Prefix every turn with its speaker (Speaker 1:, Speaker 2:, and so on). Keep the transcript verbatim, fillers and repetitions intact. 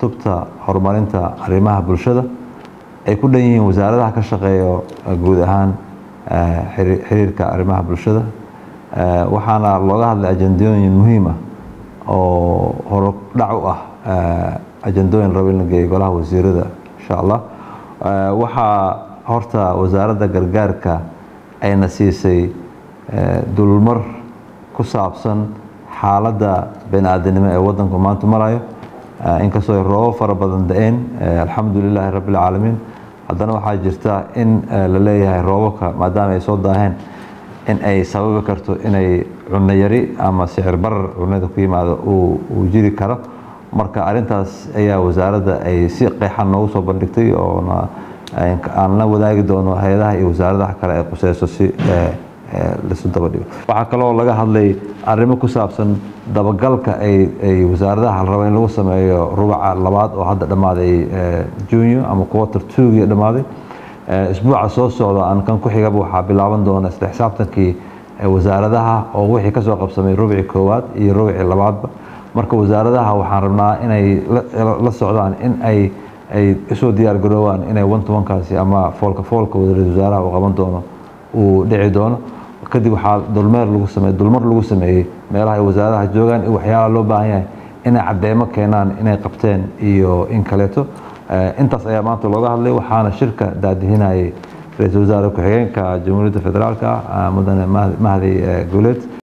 Speaker 1: tubta horumarinta arrimaha bulshada ay ku dhan yihiin wasaaradaha ka shaqeeyo guud ahaan xiriirka arrimaha bulshada waxaana looga hadlay ajandooyin muhiim ah oo hordhac u ah ajandooyin rabo in la geeyo golaha wasiirada insha Allah waxaa horta wasaaradda gargaarka ayna siisay dulmar ku saabsan xaaladda bini'aadanimo ee waddanku maanta marayo inkastoo roobab fara badan da'een alxamdulilaahi rabbil caalamiin haddana waxaa jirta in la leeyahay roobabka maadaama ay soo daaheen in ay sababi karto inay cunno yari ama sicir barar cunnada ku yimaado uu jiri karo marka arrintaas ayaa wasaaradda ay si qeexan noogu soo bandhigtay oo aan la wadaagi doono hay'adaha iyo wasaaradaha kale ee qusayso si lisu daba dhigo waxaa kaloo laga hadlay arrimo ku saabsan dabagalka ay ay wasaaradaha rabo in lagu sameeyo rubaca labaad oo hadda dhamaaday junyo ama quarter two iyo dhamaaday isbuuca soo socda aan kan ku xigaba waxaa bilaaban doona isla xisaabtankii wasaaradaha oo wixii ka soo qabsamay rubci koowaad iyo rubci labaadba marka wasaaradaha waxaan rabnaa inay la socdaan in ay ay isoo diyaar garoobaan inay one to one kaasi ama foolka foolka wasaaraha uu qaban doono uu dhici doono kadib waxaa dulmeer lagu sameeyay dulmar lagu sameeyay meelaha ay wasaaradaha joogaan iyo waxyaalaha loo baahan yahay inay cadeymo keenaan inay qabteen iyo in kaleeto intaas ayaa maanta looga hadlay waxaana shirka daadihinayay ra-iisul wasaare ku-xigeenka jamhuuriyadda federaalka mudane Mahdi Guuleed